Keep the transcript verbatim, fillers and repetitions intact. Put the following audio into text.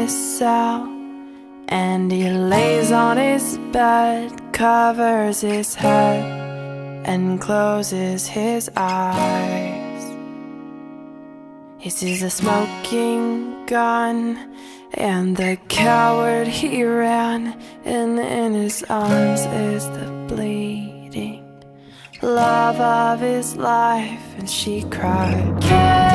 his cell, and he lays on his bed, covers his head, and closes his eyes. He sees a smoking gun, and the coward he ran, and in his arms is the bleeding love of his life, and she cried,